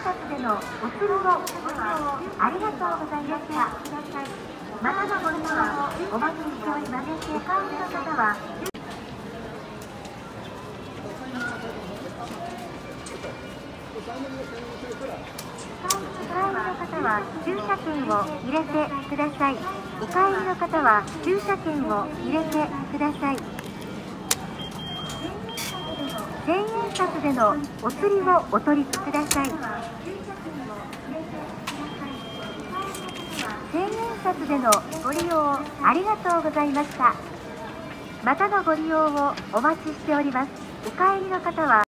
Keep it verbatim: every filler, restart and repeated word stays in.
札でのお釣りをご利用ありがとうございました。またのご利用をお待ちしております。お帰りの方はお帰りの方は駐車券を入れてください。お帰りの方は駐車券を入れてください。千円札でのお釣りをお取りください。千円札でのご利用ありがとうございました。またのご利用をお待ちしております。お帰りの方は